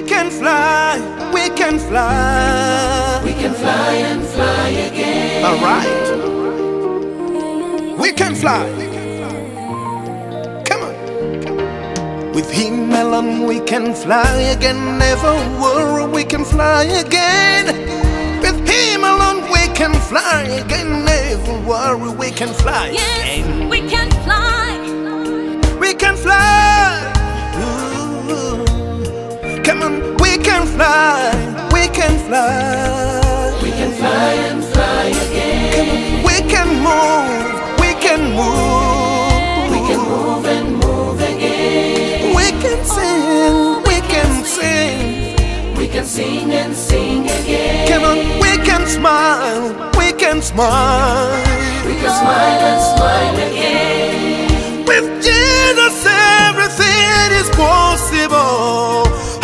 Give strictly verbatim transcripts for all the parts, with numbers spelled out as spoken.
can fly, we can fly. We can fly and fly again. All right. We can fly. Come on. With him alone we can fly again. Never worry, we can fly again. With him alone we can fly again. Never worry, we can fly Yes, again. we can fly. We can fly. Ooh. Come on, we can fly. We can fly. We can fly and fly again. Come on, we can move. We can move. We can move and move again. We can sing. We can sing. We can sing and sing again. Come on, we can smile. We can smile. We can smile and smile again. With Jesus, everything is possible.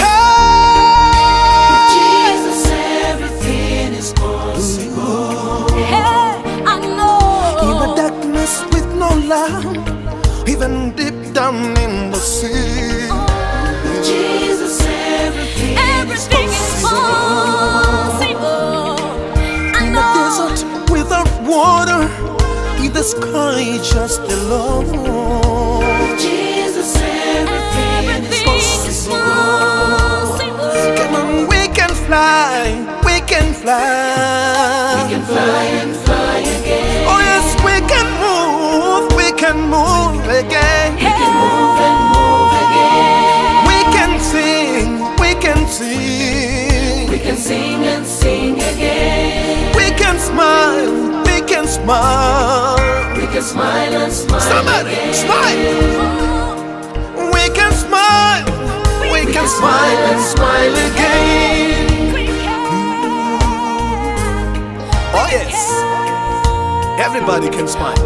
With Jesus, everything is possible. Hey, I know. In the darkness with no light, even deep down in the sea. With Jesus, everything, Everything is is possible. possible. I In the know. desert without water, in the sky just alone. With Jesus, everything, Everything is is possible. possible. Come on, we can fly, we can fly. We can fly and fly again. Oh yes, we can move, we can move again. We can move and move again. We can sing, we can sing. We can sing and sing again. We can smile, we can smile. We can smile and smile. Somebody again. smile. We can smile, we can smile and smile again. We can. Oh yes, everybody can smile.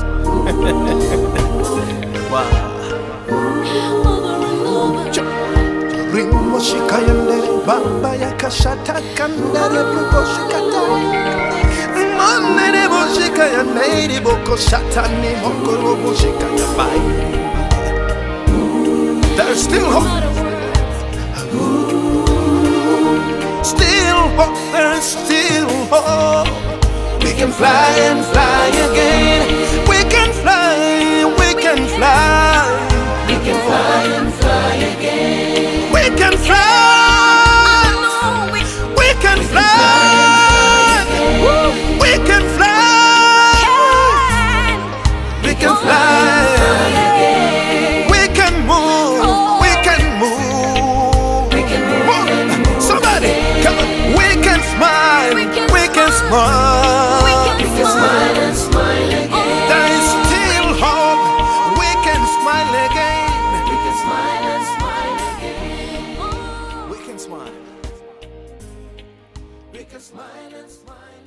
Wow. Ringo shikayandere baba yakashata kandere buko shikata. Manere boshikayandere boko shatani mokoro boshikayabai. There's still hope. Still hope, there's still hope. We can fly and fly again. We can fly, we can fly. We can fly and fly again. We can fly. We can fly. We can fly. We can fly. We can move. We can move. We can move and move. Somebody, come on. We can smile. We can smile. We can smile and smile again. There is still hope. We can smile again. We can smile and smile again. We can smile. We can smile and smile.